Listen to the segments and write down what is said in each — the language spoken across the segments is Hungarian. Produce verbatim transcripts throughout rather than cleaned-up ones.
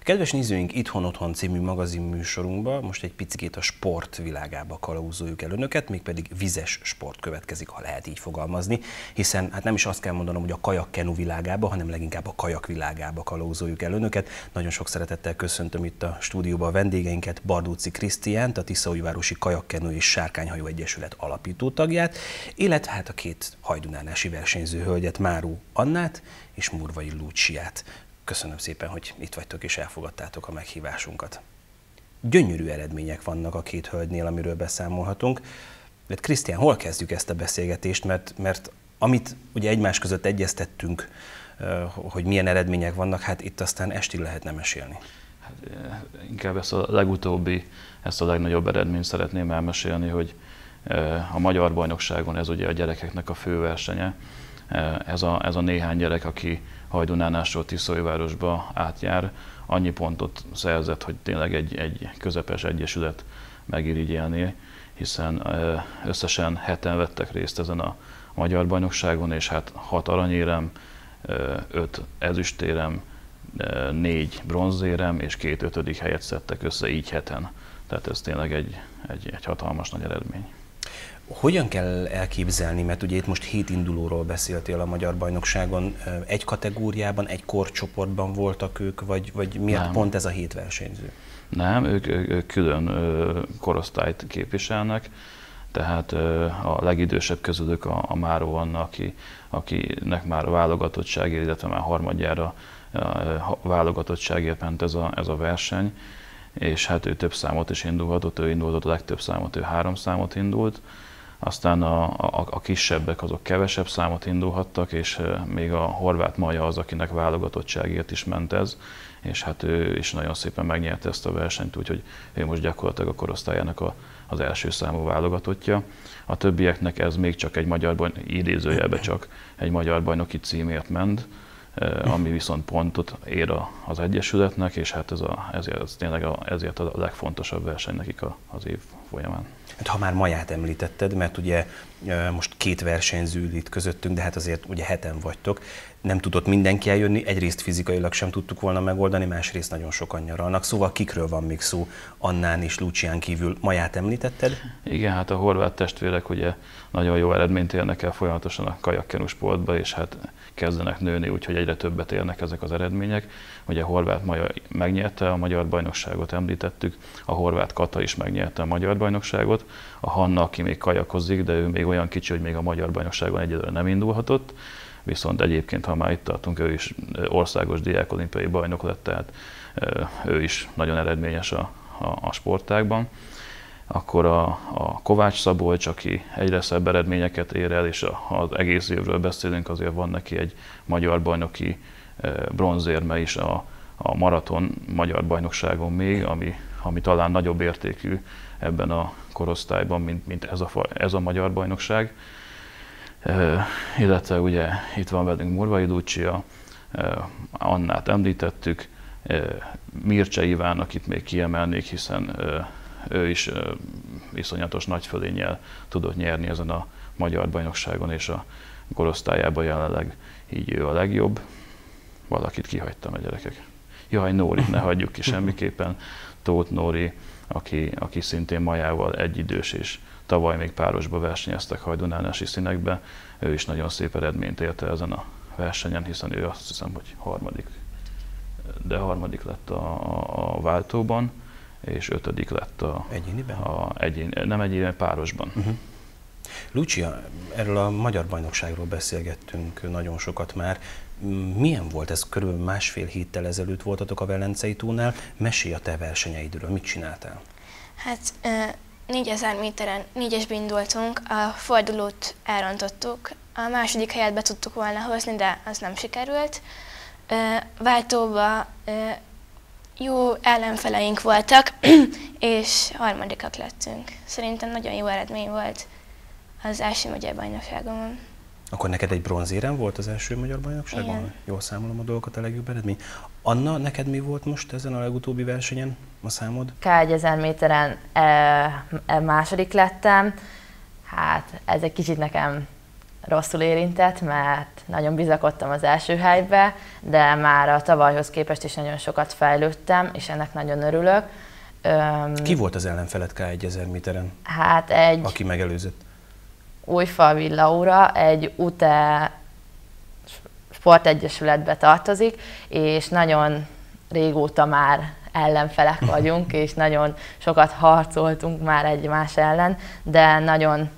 Kedves nézőink, Itthon-Otthon című magazinműsorunkban most egy picit a sport világába kalauzoljuk el önöket, mégpedig vizes sport következik, ha lehet így fogalmazni, hiszen hát nem is azt kell mondanom, hogy a kajak-kenu világába, hanem leginkább a kajak világába kalauzoljuk el önöket. Nagyon sok szeretettel köszöntöm itt a stúdióban a vendégeinket, Bardóczy Krisztiánt, a Tiszaújvárosi Kajak-kenu és Sárkányhajó Egyesület alapító tagját, illetve hát a két hajdunánási versenyző hölgyet, Máró Annát és Murvai Luciát. Köszönöm szépen, hogy itt vagytok és elfogadtátok a meghívásunkat. Gyönyörű eredmények vannak a két hölgynél, amiről beszámolhatunk. De Krisztián, hol kezdjük ezt a beszélgetést? Mert, mert amit ugye egymás között egyeztettünk, hogy milyen eredmények vannak, hát itt aztán estig lehetne mesélni. Hát, inkább ezt a legutóbbi, ezt a legnagyobb eredményt szeretném elmesélni, hogy a magyar bajnokságon ez ugye a gyerekeknek a főversenye. Ez a, ez a néhány gyerek, aki Hajdunánásról Tiszaújvárosba átjár, annyi pontot szerzett, hogy tényleg egy, egy közepes egyesület megirigyelné, hiszen összesen heten vettek részt ezen a magyar bajnokságon, és hát hat aranyérem, öt ezüstérem, négy bronzérem és két ötödik helyet szedtek össze így heten. Tehát ez tényleg egy, egy, egy hatalmas nagy eredmény. Hogyan kell elképzelni, mert ugye itt most hét indulóról beszéltél a magyar bajnokságon, egy kategóriában, egy korcsoportban voltak ők, vagy, vagy miért Nem. pont ez a hét versenyző? Nem, ők, ők külön korosztályt képviselnek, tehát a legidősebb közülük a, a Máró Anna, aki, akinek már a válogatottságért, illetve már harmadjára a válogatottságért ment ez a, ez a verseny, és hát ő több számot is indulhatott, ő indulhatott a legtöbb számot, ő három számot indult. Aztán a, a, a kisebbek azok kevesebb számot indulhattak, és még a Horváth Maja az, akinek válogatottságért is ment ez, és hát ő is nagyon szépen megnyerte ezt a versenyt, úgyhogy ő most gyakorlatilag a korosztályának a, az első számú válogatottja. A többieknek ez még csak egy magyar bajnoki, idézőjelbe csak egy magyar bajnoki címért ment, ami viszont pontot ér az egyesületnek, és hát ez, a, ezért, ez tényleg a, ezért a legfontosabb verseny nekik az év folyamán. Hát, ha már Maját említetted, mert ugye most két versenyző itt közöttünk, de hát azért ugye heten vagytok, nem tudott mindenki eljönni, egyrészt fizikailag sem tudtuk volna megoldani, másrészt nagyon sokan nyaralnak, szóval kikről van még szó Annán és Lucián kívül? Maját említetted? Igen, hát a horvát testvérek ugye nagyon jó eredményt érnek el folyamatosan a kajak-kenu sportba, és hát kezdenek nőni, úgyhogy egyre többet érnek ezek az eredmények. Ugye Horváth Maja megnyerte a magyar bajnokságot, említettük, a Horváth Kata is megnyerte a magyar bajnokságot, a Hanna, aki még kajakozik, de ő még olyan kicsi, hogy még a magyar bajnokságon egyelőre nem indulhatott, viszont egyébként, ha már itt tartunk, ő is országos diákolimpiai bajnok lett, tehát ő is nagyon eredményes a, a, a sportágban. Akkor a, a Kovács Szabolcs, aki egyre szebb eredményeket ér el, és ha az egész évről beszélünk, azért van neki egy magyar bajnoki bronzérme is a, a maraton magyar bajnokságon még, ami, ami talán nagyobb értékű ebben a korosztályban, mint, mint ez, a, ez a magyar bajnokság. Uh, illetve ugye itt van velünk Murvai Lucia, uh, Annát említettük, uh, Mircea Iván, akit még kiemelnék, hiszen uh, ő is uh, iszonyatos nagy fölénnyel tudott nyerni ezen a magyar bajnokságon, és a korosztályában jelenleg így ő a legjobb. Valakit kihagytam, a gyerekek. Jaj, Nórit ne hagyjuk ki semmiképpen. Tóth Nóri, aki, aki szintén Majával egyidős, és tavaly még párosba versenyeztek hajdunánási színekbe. Ő is nagyon szép eredményt ért el ezen a versenyen, hiszen ő azt hiszem, hogy harmadik, de harmadik lett a, a váltóban, és ötödik lett a, egyéniben? A egyén, nem egyéniben, párosban. Uh-huh. Lucia, erről a magyar bajnokságról beszélgettünk nagyon sokat már. Milyen volt ez? Körülbelül másfél héttel ezelőtt voltatok a Velencei tónál. Mesélj a te versenyeidről, mit csináltál? Hát négyezer méteren négyesbe indultunk, a fordulót elrontottuk, a második helyet be tudtuk volna hozni, de az nem sikerült. Váltóba jó ellenfeleink voltak, és harmadikak lettünk. Szerintem nagyon jó eredmény volt az első magyar bajnokságon. Akkor neked egy bronzérem volt az első magyar bajnokságon? Igen. Jól számolom a dolgokat, a legjobb eredmény. Anna, neked mi volt most ezen a legutóbbi versenyen a számod? K méteren e, e, második lettem. Hát ez egy kicsit nekem rosszul érintett, mert nagyon bizakodtam az első helybe, de már a tavalyhoz képest is nagyon sokat fejlődtem, és ennek nagyon örülök. Ki volt az ellenfeled ká ezer méteren? Hát egy... Aki megelőzött? Újfalvi Laura, egy u té e sportegyesületbe tartozik, és nagyon régóta már ellenfelek vagyunk, és nagyon sokat harcoltunk már egymás ellen, de nagyon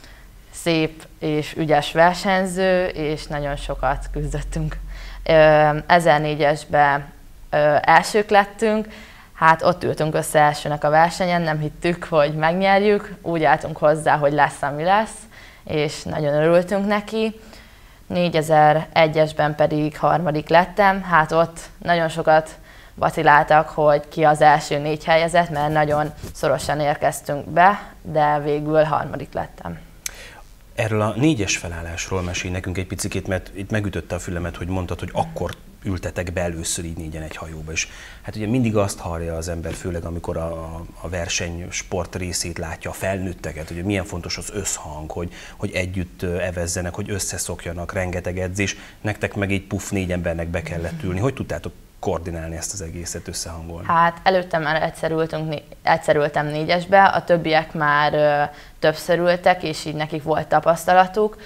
szép és ügyes versenyző, és nagyon sokat küzdöttünk. ezernégyesben elsők lettünk, hát ott ültünk össze elsőnek a versenyen, nem hittük, hogy megnyerjük, úgy álltunk hozzá, hogy lesz, ami lesz, és nagyon örültünk neki. négyezer-egyesben pedig harmadik lettem, hát ott nagyon sokat vaciláltak, hogy ki az első négy helyezett, mert nagyon szorosan érkeztünk be, de végül harmadik lettem. Erről a négyes felállásról mesélj nekünk egy picikét, mert itt megütötte a fülemet, hogy mondtad, hogy akkor ültetek be először így négyen egy hajóba, és hát ugye mindig azt hallja az ember, főleg amikor a, a verseny sport részét látja, a felnőtteket, hogy milyen fontos az összhang, hogy, hogy együtt evezzenek, hogy összeszokjanak, rengeteg edzés, nektek meg így puff négy embernek be kellett ülni. Hogy tudtátok koordinálni ezt az egészet, összehangolni? Hát előtte már egyszer, ültünk, egyszer ültem négyesbe, a többiek már ö, többször ültek, és így nekik volt tapasztalatuk,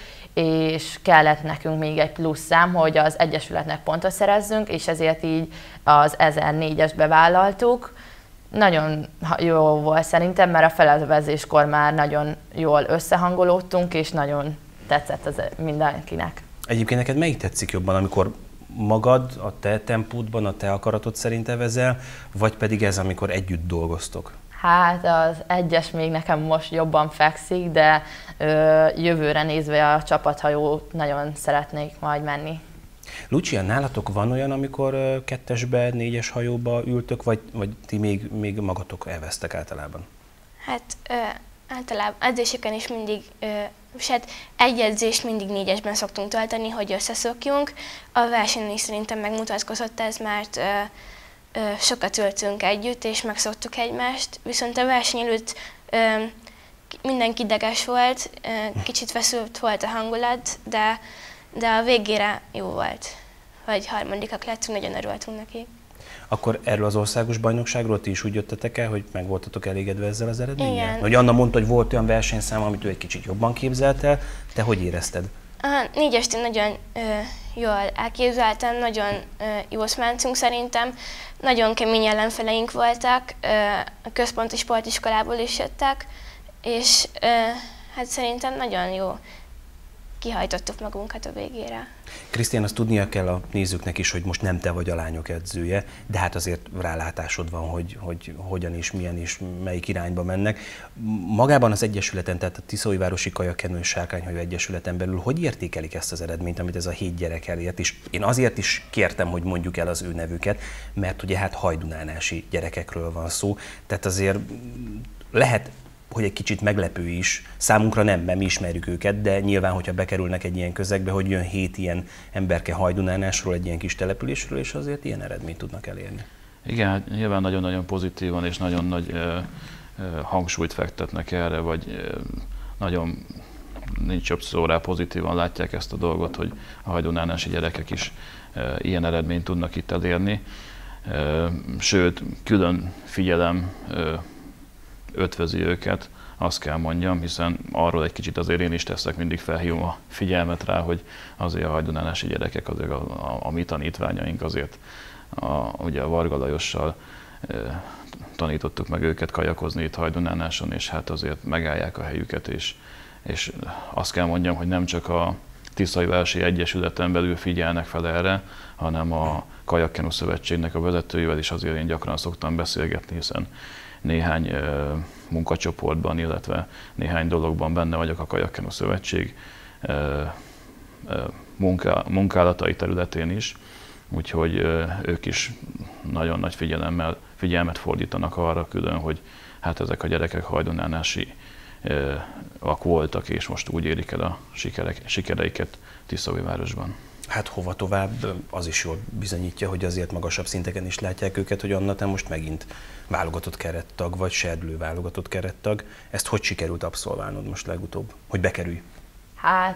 és kellett nekünk még egy plusz szám, hogy az egyesületnek pontot szerezzünk, és ezért így az ezernégyesbe vállaltuk. Nagyon jó volt szerintem, mert a felelőzéskor már nagyon jól összehangolódtunk, és nagyon tetszett az mindenkinek. Egyébként neked melyik tetszik jobban, amikor magad a te tempódban, a te akaratod szerint evezel, vagy pedig ez, amikor együtt dolgoztok? Hát az egyes még nekem most jobban fekszik, de ö, jövőre nézve a csapathajót nagyon szeretnék majd menni. Lucia, nálatok van olyan, amikor ö, kettesbe, négyes hajóba ültök, vagy, vagy ti még, még magatok eveztek általában? Hát ö, általában edzéseken is mindig, ö, hát egy edzést mindig négyesben szoktunk tölteni, hogy összeszokjunk. A versenyen is szerintem megmutatkozott ez, mert ö, ö, sokat ültünk együtt, és megszoktuk egymást, viszont a verseny előtt ö, mindenki ideges volt, ö, kicsit feszült volt a hangulat, de, de a végére jó volt, hogy harmadikak lettünk, nagyon örültünk neki. Akkor erről az országos bajnokságról ti is úgy jöttetek el, hogy meg voltatok elégedve ezzel az eredménnyel? Igen. Hogy Anna mondta, hogy volt olyan versenyszám, amit ő egy kicsit jobban képzelt el, te hogy érezted? A négyest én nagyon ö, jól elképzeltem, nagyon ö, jól mentünk szerintem. Nagyon kemény ellenfeleink voltak, ö, a központi sportiskolából is jöttek, és ö, hát szerintem nagyon jó kihajtottuk magunkat a végére. Krisztián, azt tudnia kell a nézőknek is, hogy most nem te vagy a lányok edzője, de hát azért rálátásod van, hogy, hogy hogyan és milyen és melyik irányba mennek. Magában az egyesületen, tehát a Tiszaújvárosi Kajakkenő és Sárkányhajó Egyesületen belül hogy értékelik ezt az eredményt, amit ez a hét gyerek elért? És én azért is kértem, hogy mondjuk el az ő nevüket, mert ugye hát hajdunánási gyerekekről van szó, tehát azért lehet, hogy egy kicsit meglepő is, számunkra nem, mert mi ismerjük őket, de nyilván, hogyha bekerülnek egy ilyen közegbe, hogy jön hét ilyen emberke hajdunánásról, egy ilyen kis településről, és azért ilyen eredményt tudnak elérni. Igen, hát nyilván nagyon-nagyon pozitívan és nagyon nagy ö, ö, hangsúlyt fektetnek erre, vagy ö, nagyon nincs jobb szó rá, pozitívan látják ezt a dolgot, hogy a hajdunánási gyerekek is ö, ilyen eredményt tudnak itt elérni. Ö, sőt, külön figyelem ö, ötvözi őket, azt kell mondjam, hiszen arról egy kicsit azért én is teszek, mindig felhívom a figyelmet rá, hogy azért a hajdunánási gyerekek, azért a, a, a mi tanítványaink azért, a, ugye a Varga Lajossal e, tanítottuk meg őket kajakozni itt hajdunánáson, és hát azért megállják a helyüket, és, és azt kell mondjam, hogy nem csak a Tiszaújvárosi Egyesületen belül figyelnek fel erre, hanem a Kajakkenu Szövetségnek a vezetőivel is azért én gyakran szoktam beszélgetni, hiszen néhány uh, munkacsoportban, illetve néhány dologban benne vagyok a Kajakkenu Szövetség uh, uh, munká, munkálatai területén is, úgyhogy uh, ők is nagyon nagy figyelemmel, figyelmet fordítanak arra külön, hogy hát ezek a gyerekek hajdunánási uh, ak voltak, és most úgy érik el a sikerek, sikereiket Tiszaújvárosban. Hát hova tovább, az is jól bizonyítja, hogy azért magasabb szinteken is látják őket, hogy Anna, te most megint válogatott kerettag, vagy serdülő válogatott kerettag. Ezt hogy sikerült abszolválnod most legutóbb, hogy bekerülj? Hát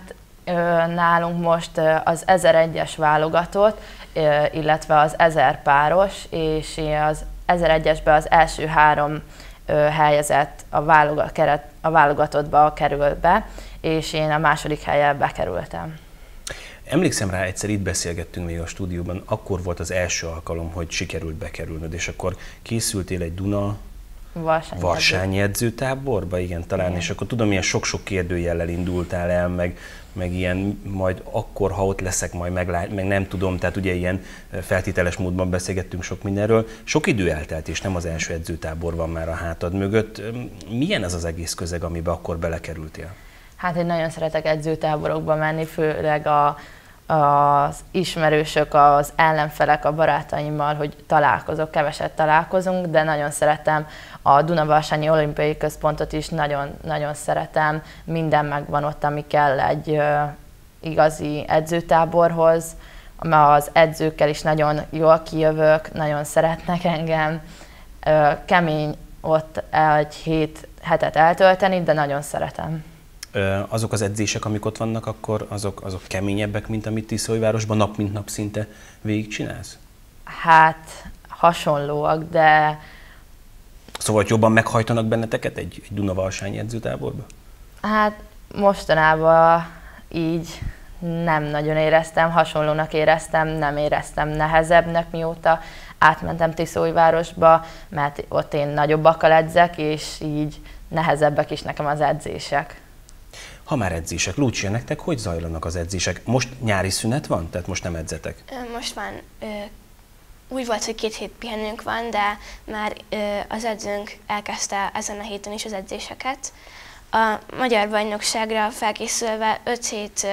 Nálunk most az ezeregyes válogatott, illetve az ezer páros, és az ezeregyesben az első három helyezett a, válogat, keret, a válogatottba kerül be, és én a második helyen bekerültem. Emlékszem rá, egyszer itt beszélgettünk még a stúdióban, akkor volt az első alkalom, hogy sikerült bekerülnöd, és akkor készültél egy Duna Varsányi edzőtáborba, igen, talán, igen. És akkor tudom, ilyen sok-sok kérdőjellel indultál el, meg, meg ilyen majd akkor, ha ott leszek, majd meglát, meg nem tudom, tehát ugye ilyen feltételes módban beszélgettünk sok mindenről. Sok idő eltelt, és nem az első edzőtábor van már a hátad mögött. Milyen ez az egész közeg, amiben akkor belekerültél? Hát én nagyon szeretek edzőtáborokba menni, főleg a, az ismerősök, az ellenfelek, a barátaimmal, hogy találkozok, keveset találkozunk, de nagyon szeretem a Dunavarsanyi Olimpiai Központot is, nagyon, nagyon szeretem, minden megvan ott, ami kell egy uh, igazi edzőtáborhoz, az edzőkkel is nagyon jól kijövök, nagyon szeretnek engem, uh, kemény ott egy hét hetet eltölteni, de nagyon szeretem. Azok az edzések, amik ott vannak, akkor azok, azok keményebbek, mint amit Tiszaújvárosban nap mint nap szinte végigcsinálsz? Hát hasonlóak, de... Szóval jobban meghajtanak benneteket egy, egy Dunavarsanyi edzőtáborba? Hát mostanában így nem nagyon éreztem, hasonlónak éreztem, nem éreztem nehezebbnek, mióta átmentem Tiszaújvárosba, mert ott én nagyobbakkal edzek, és így nehezebbek is nekem az edzések. Ha már edzések, Lucia, nektek hogy zajlanak az edzések? Most nyári szünet van? Tehát most nem edzetek? Most van. Úgy volt, hogy két hét pihenőnk van, de már az edzőnk elkezdte ezen a héten is az edzéseket. A magyar bajnokságra felkészülve öt hét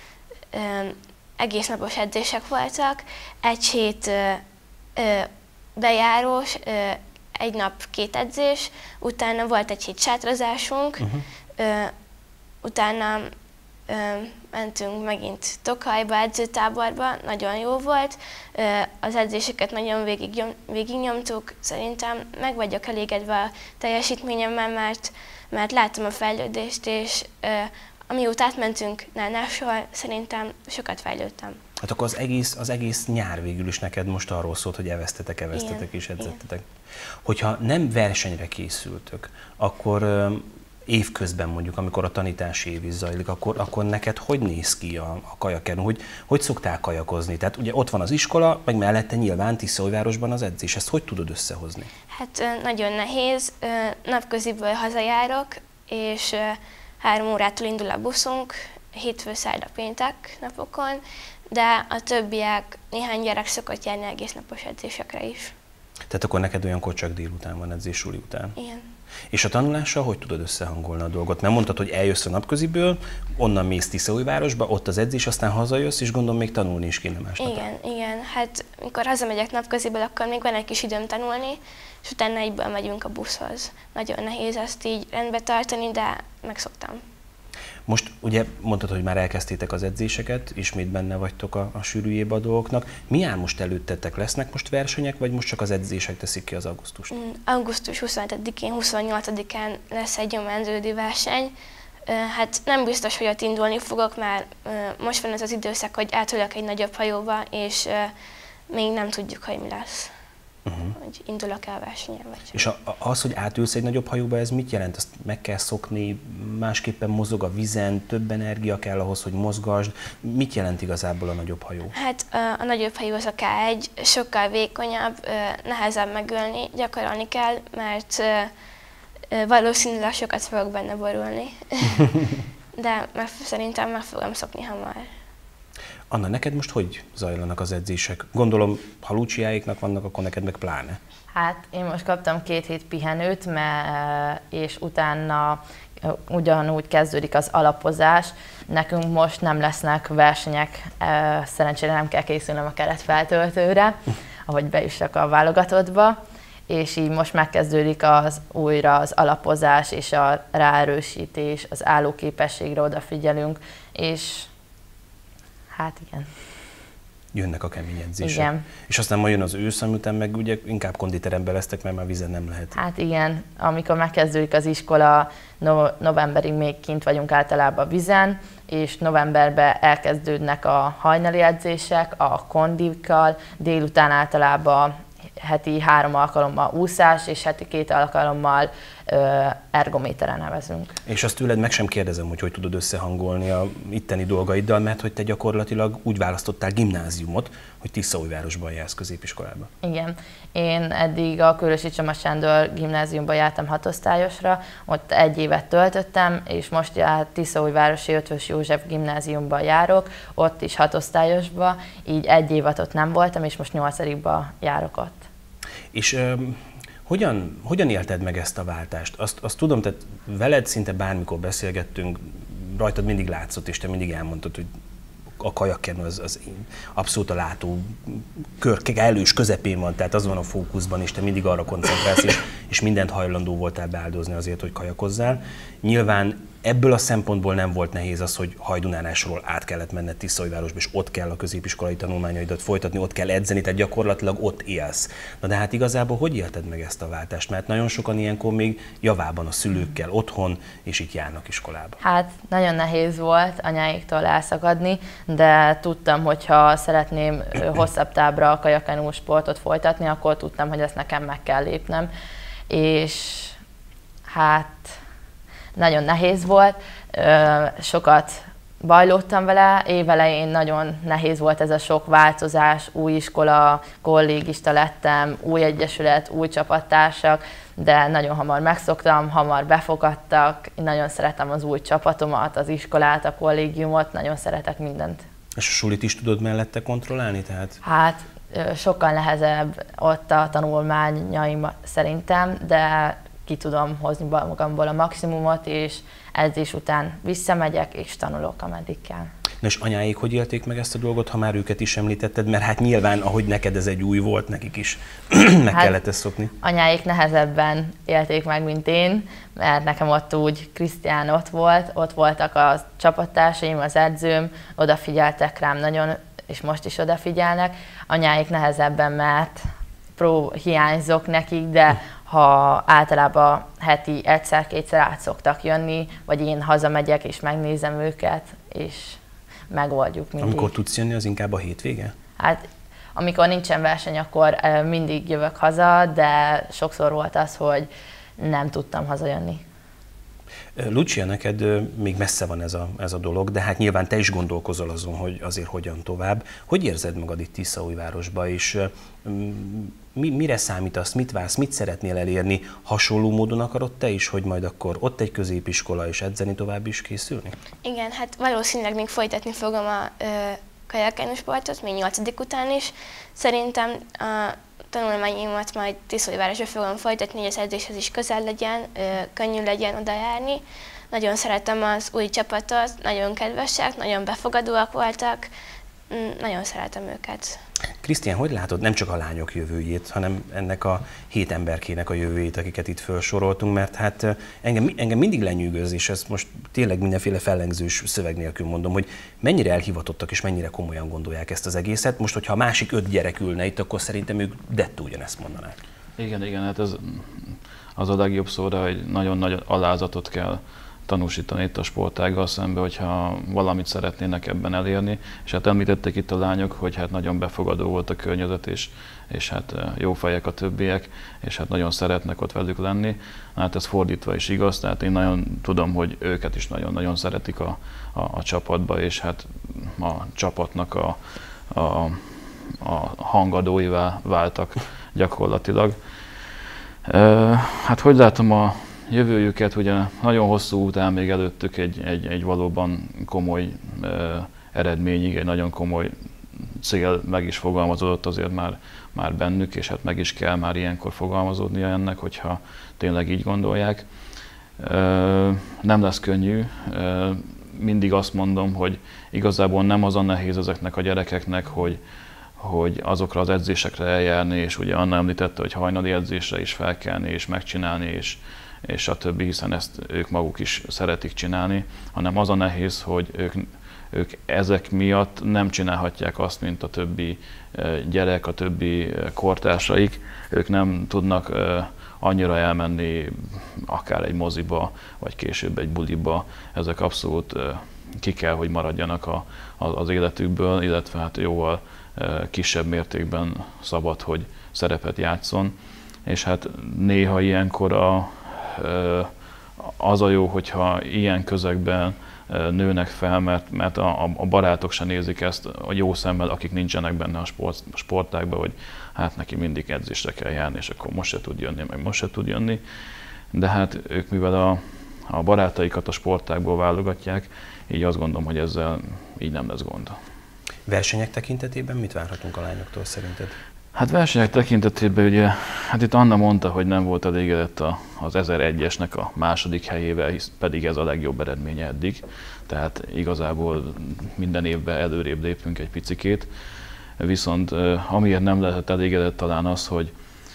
egész napos edzések voltak, egy hét bejárós, egy nap két edzés, utána volt egy hét sátrazásunk, uh-huh. Utána ö, mentünk megint Tokajba, edzőtáborba, nagyon jó volt. Ö, az edzéseket nagyon végig, végignyomtuk, szerintem meg vagyok elégedve a teljesítményemmel, mert, mert láttam a fejlődést, és ö, amióta átmentünk Nánásról, szerintem sokat fejlődtem. Hát akkor az egész, az egész nyár végül is neked most arról szólt, hogy evesztetek, evesztetek és edzettetek. Hogyha nem versenyre készültök, akkor évközben mondjuk, amikor a tanítási év is zajlik, akkor, akkor neked hogy néz ki a, a kajaken? Hogy, hogy szoktál kajakozni? Tehát ugye ott van az iskola, meg mellette nyilván Tiszaújvárosban az edzés. Ezt hogy tudod összehozni? Hát nagyon nehéz. Napköziből hazajárok, és három órától indul a buszunk, hétfő, szerda, péntek napokon, de a többiek, néhány gyerek szokott járni egész napos edzésekre is. Tehát akkor neked olyankor csak délután van edzés, suli után? Igen. És a tanulással hogy tudod összehangolni a dolgot? Mert mondtad, hogy eljössz a napköziből, onnan mész Tiszaújvárosba, ott az edzés, aztán hazajössz, és gondolom még tanulni is kéne másnap. Igen, igen. Hát mikor hazamegyek napköziből, akkor még van egy kis időm tanulni, és utána egyből megyünk a buszhoz. Nagyon nehéz ezt így rendbe tartani, de megszoktam. Most ugye mondtad, hogy már elkezdtétek az edzéseket, ismét benne vagytok a, a sűrűjébe a dolgoknak. Mi áll most előttetek? Lesznek most versenyek, vagy most csak az edzések teszik ki az augusztust? Mm, augusztus huszonhetedikén, huszonnyolcadikán lesz egy gyomrendődi verseny. Hát nem biztos, hogy ott indulni fogok, mert most van ez az időszak, hogy átülök egy nagyobb hajóba, és még nem tudjuk, hogy mi lesz. Uh-huh. Hogy indulok el versenyen, vagy sem. És a, az, hogy átülsz egy nagyobb hajóba, ez mit jelent? Azt meg kell szokni, másképpen mozog a vízen, több energia kell ahhoz, hogy mozgasd. Mit jelent igazából a nagyobb hajó? Hát a, a nagyobb hajó az a ká egy, sokkal vékonyabb, nehezebb megölni, gyakorolni kell, mert valószínűleg sokat fogok benne borulni. De meg, szerintem meg fogom szokni hamar. Anna, neked most hogy zajlanak az edzések? Gondolom, ha Luciáéknak vannak, akkor neked meg pláne. Hát én most kaptam két hét pihenőt, mert, és utána ugyanúgy kezdődik az alapozás. Nekünk most nem lesznek versenyek, szerencsére nem kell készülnöm a keretfeltöltőre, ahogy bejussak a válogatottba. És így most megkezdődik az, újra az alapozás és a ráerősítés, az állóképességre odafigyelünk, és hát igen. jönnek a kemény edzések. Igen. És aztán majd jön az ősz, után meg ugye inkább konditeremben lesztek, mert már vízen nem lehet. Hát igen, amikor megkezdődik az iskola, no- novemberig még kint vagyunk általában vízen, és novemberben elkezdődnek a hajnali edzések, a kondikkal, délután általában heti három alkalommal úszás, és heti két alkalommal ö, ergométeren nevezünk. És azt tőled meg sem kérdezem, hogy hogy tudod összehangolni a itteni dolgaiddal, mert hogy te gyakorlatilag úgy választottál gimnáziumot, hogy Tiszaújvárosban jársz középiskolába. Igen. Én eddig a Körösi Csoma Sándor gimnáziumban jártam hatosztályosra, ott egy évet töltöttem, és most a Tiszaújvárosi Ötvös József gimnáziumban járok, ott is hatosztályosba, így egy évet ott nem voltam, és most nyolcadikba járok ott. És um, hogyan, hogyan élted meg ezt a váltást? Azt, azt tudom, tehát veled szinte bármikor beszélgettünk, rajtad mindig látszott, és te mindig elmondtad, hogy a kajakkenu az, az abszolút a látó kör elős közepén van, tehát az van a fókuszban, és te mindig arra koncentrálsz, és, és mindent hajlandó voltál beáldozni azért, hogy kajakozzál. Nyilván ebből a szempontból nem volt nehéz az, hogy Hajdunánásról át kellett menned Tiszaújvárosba, és ott kell a középiskolai tanulmányaidat folytatni, ott kell edzeni, tehát gyakorlatilag ott élsz. Na de hát igazából hogy élted meg ezt a váltást? Mert nagyon sokan ilyenkor még javában a szülőkkel otthon, és itt járnak iskolába. Hát nagyon nehéz volt anyáiktól elszakadni, de tudtam, hogy ha szeretném hosszabb távra a kajakkenu sportot folytatni, akkor tudtam, hogy ezt nekem meg kell lépnem. És hát nagyon nehéz volt, sokat bajlódtam vele, évelején nagyon nehéz volt ez a sok változás, új iskola, kollégista lettem, új egyesület, új csapattársak, de nagyon hamar megszoktam, hamar befogadtak, én nagyon szeretem az új csapatomat, az iskolát, a kollégiumot, nagyon szeretek mindent. És a sulit is tudod mellette kontrollálni? Tehát? Hát sokkal nehezebb ott a tanulmányaim szerintem, de ki tudom hozni magamból a maximumot, és edzés után visszamegyek, és tanulok, ameddig kell. Na és anyáik hogy élték meg ezt a dolgot, ha már őket is említetted? Mert hát nyilván, ahogy neked ez egy új volt, nekik is meg hát kellett ezt szokni. Anyáik nehezebben élték meg, mint én, mert nekem ott úgy Krisztián ott volt, ott voltak a csapattársaim, az edzőm, odafigyeltek rám nagyon, és most is odafigyelnek. Anyáik nehezebben, mert pró hiányzok nekik, de ha általában heti egyszer-kétszer át szoktak jönni, vagy én hazamegyek és megnézem őket, és megoldjuk mindig. Amikor tudsz jönni, az inkább a hétvége? Hát amikor nincsen verseny, akkor mindig jövök haza, de sokszor volt az, hogy nem tudtam hazajönni. Lucia, neked még messze van ez a, ez a dolog, de hát nyilván te is gondolkozol azon, hogy azért hogyan tovább. Hogy érzed magad itt Tiszaújvárosba, és mi, mire számítasz, mit vársz, mit szeretnél elérni? Hasonló módon akarod te is, hogy majd akkor ott egy középiskola és edzeni tovább is készülni? Igen, hát valószínűleg még folytatni fogom a ö, kajakkenu sportot, még nyolcadik után is. Szerintem a tanulmányimat majd Tiszaújvárosra fogom folytatni, hogy az edzéshez is közel legyen, ö, könnyű legyen oda járni. Nagyon szeretem az új csapatot, nagyon kedvesek, nagyon befogadóak voltak, nagyon szeretem őket. Krisztián, hogy látod nem csak a lányok jövőjét, hanem ennek a hét emberkének a jövőjét, akiket itt felsoroltunk, mert hát engem, engem mindig lenyűgöz, és ezt most tényleg mindenféle fellengzős szöveg nélkül mondom, hogy mennyire elhivatottak és mennyire komolyan gondolják ezt az egészet. Most, hogyha a másik öt gyerek ülne itt, akkor szerintem ők dettó ugyanezt mondanák. Igen, igen, hát ez az a legjobb szóra, hogy nagyon-nagyon alázatot kell tanúsítani itt a sportággal szembe, hogyha valamit szeretnének ebben elérni. És hát említették itt a lányok, hogy hát nagyon befogadó volt a környezet, és, és hát jó fejek a többiek, és hát nagyon szeretnek ott velük lenni. Hát ez fordítva is igaz, tehát én nagyon tudom, hogy őket is nagyon-nagyon szeretik a, a, a csapatba, és hát a csapatnak a, a, a hangadóivá váltak gyakorlatilag. Hát hogy látom a jövőjüket, ugye nagyon hosszú út áll még előttük egy, egy, egy valóban komoly uh, eredményig, egy nagyon komoly cél meg is fogalmazódott azért már, már bennük, és hát meg is kell már ilyenkor fogalmazódnia ennek, hogyha tényleg így gondolják. Uh, nem lesz könnyű. Uh, mindig azt mondom, hogy igazából nem az a nehéz ezeknek a gyerekeknek, hogy, hogy azokra az edzésekre eljárni, és ugye Anna említette, hogy hajnali edzésre is felkelni, és megcsinálni, és és a többi, hiszen ezt ők maguk is szeretik csinálni, hanem az a nehéz, hogy ők, ők ezek miatt nem csinálhatják azt, mint a többi gyerek, a többi kortársaik. Ők nem tudnak annyira elmenni akár egy moziba, vagy később egy buliba. Ezek abszolút ki kell, hogy maradjanak a, az életükből, illetve hát jóval kisebb mértékben szabad, hogy szerepet játszon. És hát néha ilyenkor a, az a jó, hogyha ilyen közegben nőnek fel, mert, mert a, a barátok se nézik ezt a jó szemmel, akik nincsenek benne a sport, sportágban, hogy hát neki mindig edzésre kell járni, és akkor most se tud jönni, meg most se tud jönni. De hát ők, mivel a, a barátaikat a sportágból válogatják, így azt gondolom, hogy ezzel így nem lesz gond. Versenyek tekintetében mit várhatunk a lányoktól szerinted? Hát versenyek tekintetében ugye, hát itt Anna mondta, hogy nem volt elégedett az ezeregyesnek a második helyével, hisz pedig ez a legjobb eredménye eddig. Tehát igazából minden évben előrébb lépünk egy picikét. Viszont amiért nem lehetett elégedett talán az, hogy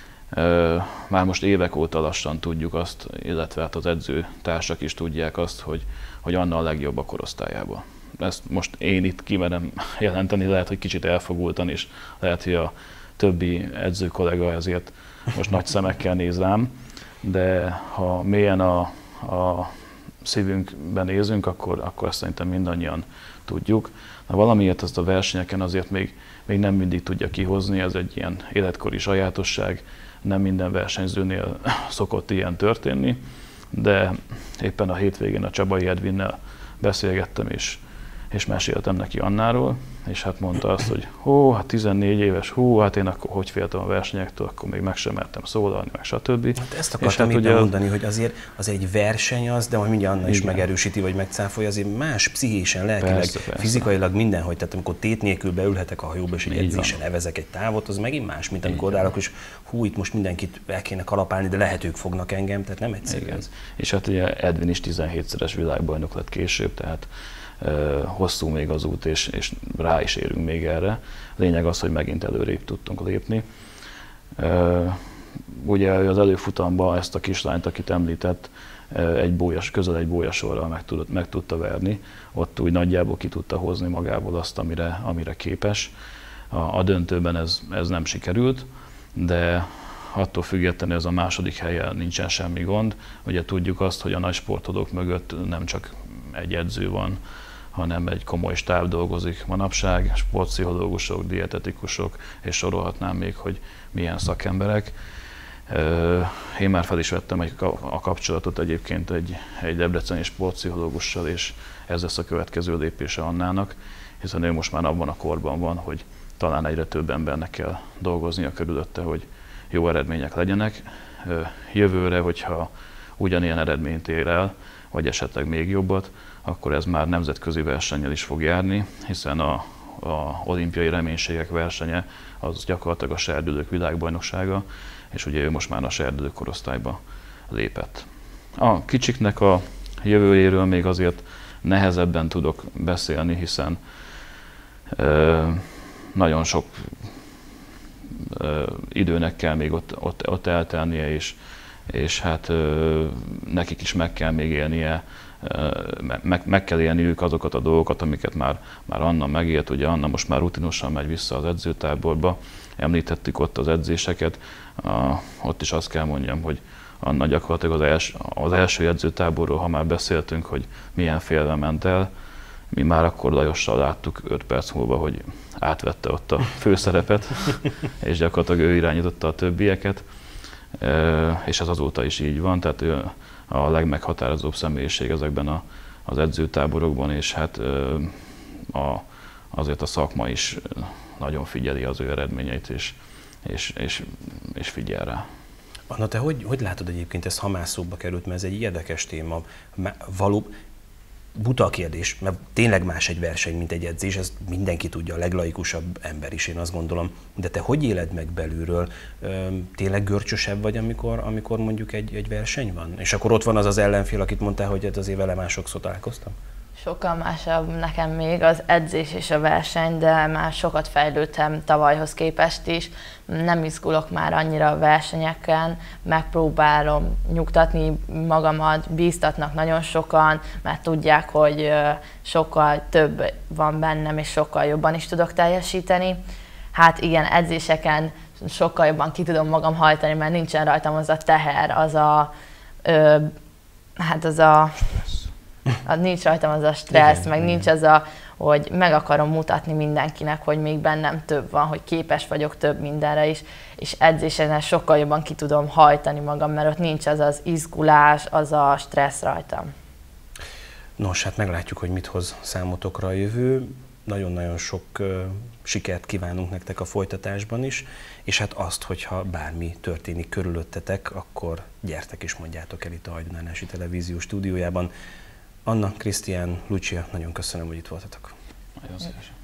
már most évek óta lassan tudjuk azt, illetve hát az edzőtársak is tudják azt, hogy, hogy Anna a legjobb a korosztályában. Ezt most én itt kimerem jelenteni, lehet, hogy kicsit elfogultan is, lehet, hogy a többi edző kollega ezért most nagy szemekkel néz rám, de ha mélyen a, a szívünkben nézünk, akkor, akkor ezt szerintem mindannyian tudjuk. Na, valamiért ezt a versenyeken azért még, még nem mindig tudja kihozni, ez egy ilyen életkori sajátosság, nem minden versenyzőnél szokott ilyen történni, de éppen a hétvégén a Csabai Edvinnel beszélgettem, és és meséltem neki Annáról, és hát mondta azt, hogy hú, hát tizennégy éves, hú, hát én akkor hogy féltem a versenyektől, akkor még meg sem mertem szólalni, meg stb. Hát ezt akartam hát ugye mondani, hogy azért az egy verseny az, de majd mindjárt Anna is megerősíti, vagy megcáfolja, azért más pszichésen, lelkileg, persze, persze. fizikailag mindenhogy, tehát amikor tét nélkül beülhetek a hajóba, és egy edzésen evezek egy távot, az megint más, mint amikor odállok, és hú, itt most mindenkit el kéne kalapálni, de lehet ők fognak engem, tehát nem egyszerű ez. És hát ugye Edvin is tizenhétszeres világbajnok lett később, tehát Uh, hosszú még az út, és, és rá is érünk még erre. A lényeg az, hogy megint előrébb tudtunk lépni. Uh, ugye az előfutamban ezt a kislányt, akit említett, uh, egy bójas, közel egy bólyasorral meg, tud, meg tudta verni. Ott úgy nagyjából ki tudta hozni magából azt, amire, amire képes. A, a döntőben ez, ez nem sikerült, de attól függetlenül ez a második helyen nincsen semmi gond. Ugye tudjuk azt, hogy a nagy sportolók mögött nem csak egy edző van, hanem egy komoly stáb dolgozik manapság, sportpszichológusok, dietetikusok, és sorolhatnám még, hogy milyen szakemberek. Én már fel is vettem a kapcsolatot egyébként egy, egy debreceni sportpszichológussal, és ez lesz a következő lépése Annának, hiszen ő most már abban a korban van, hogy talán egyre több embernek kell dolgoznia körülötte, hogy jó eredmények legyenek. Jövőre, hogyha ugyanilyen eredményt ér el, vagy esetleg még jobbat, akkor ez már nemzetközi versennyel is fog járni, hiszen a, a olimpiai reménységek versenye az gyakorlatilag a serdülők világbajnoksága, és ugye ő most már a serdülő korosztályba lépett. A kicsiknek a jövőjéről még azért nehezebben tudok beszélni, hiszen ö, nagyon sok ö, időnek kell még ott, ott, ott eltelnie, és, és hát ö, nekik is meg kell még élnie, Meg, meg kell élniük azokat a dolgokat, amiket már, már Anna megélt. Ugye Anna most már rutinosan megy vissza az edzőtáborba, említettük ott az edzéseket, uh, ott is azt kell mondjam, hogy Anna gyakorlatilag az, els, az első edzőtáborról, ha már beszéltünk, hogy milyen félve ment el, mi már akkor Lajossal láttuk öt perc múlva, hogy átvette ott a főszerepet, és gyakorlatilag ő irányította a többieket, uh, és ez azóta is így van, tehát ő a legmeghatározóbb személyiség ezekben a, az edzőtáborokban, és hát a, azért a szakma is nagyon figyeli az ő eredményeit, és, és, és, és figyel rá. Anna, te hogy, hogy látod egyébként, ez ha más szóba került, mert ez egy érdekes téma, való, buta a kérdés, mert tényleg más egy verseny, mint egy edzés, ez mindenki tudja, a leglaikusabb ember is, én azt gondolom. De te hogy éled meg belülről? Tényleg görcsösebb vagy, amikor, amikor mondjuk egy, egy verseny van? És akkor ott van az az ellenfél, akit mondtál, hogy azért vele már sokszor találkoztam? Sokkal másabb nekem még az edzés és a verseny, de már sokat fejlődtem tavalyhoz képest is. Nem izgulok már annyira a versenyeken, megpróbálom nyugtatni magamat, bíztatnak nagyon sokan, mert tudják, hogy sokkal több van bennem, és sokkal jobban is tudok teljesíteni. Hát igen, edzéseken sokkal jobban ki tudom magam hajtani, mert nincsen rajtam az a teher, az a... Ö, hát az a... nincs rajtam az a stressz, igen, meg igen. Nincs az a, hogy meg akarom mutatni mindenkinek, hogy még bennem több van, hogy képes vagyok több mindenre is, és edzésen sokkal jobban ki tudom hajtani magam, mert ott nincs az az izgulás, az a stressz rajtam. Nos, hát meglátjuk, hogy mit hoz számotokra a jövő. Nagyon-nagyon sok uh, sikert kívánunk nektek a folytatásban is, és hát azt, hogyha bármi történik körülöttetek, akkor gyertek és mondjátok el itt a Hajdúnánási Televízió stúdiójában. Anna, Krisztián, Lucia, nagyon köszönöm, hogy itt voltatok. Nagyon szívesen.